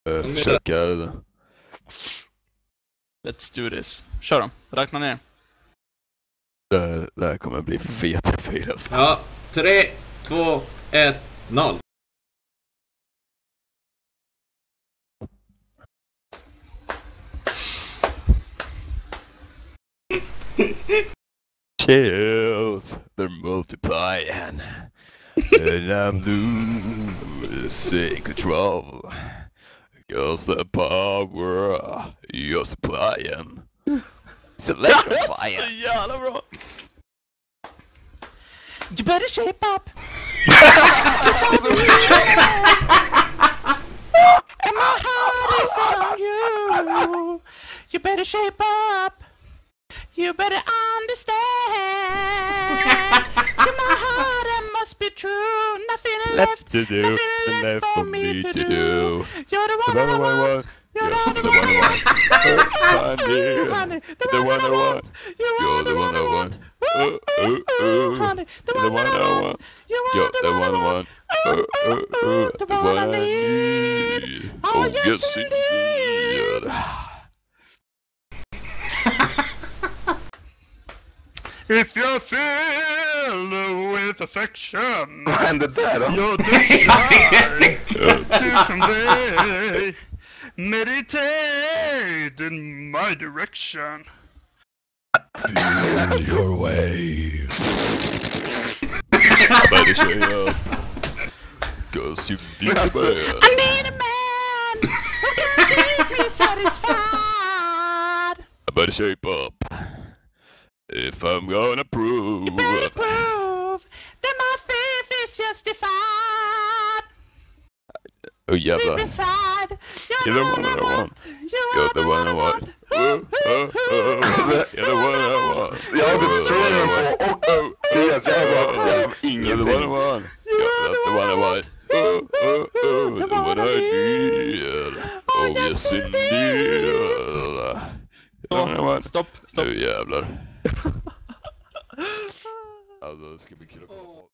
Försöker. Let's do this. Kör dem. Räkna ner. Det här kommer bli feta fel. Alltså. Ja, 3, 2, 1, 0. Chills, they're multiplying. And I'm losing control. Cause the power you're supplying. It's electrifying. Så jävla bra. You better shape up. And my heart is on you. You better shape up. You better understand. To my heart it must be true. Nothing left to do, nothing left for me to do. You're the one I want. You're the one I want. Honey, the one I want. You're the one I want. Honey, the one I want. You're the one I want. The one I need. Oh yes indeed. If you're filled with affection, And the där då? your desire to convey, meditate in my direction. Feel your way. I better show you up. Cause you need a man. I need a man who can keep me satisfied. I better shape up. If I'm gonna prove. You better prove that my faith is justified. Oh jävlar. Beside, You're the one I want. You're the one I want. You're the one I want. Jag har typ streamen på och Elias, jag har You're the one I ingenting. want. You're the one I want. The one I need. Oh yes indeed. Stopp. Nu jävlar. Alltså det ska bli kul att kolla på.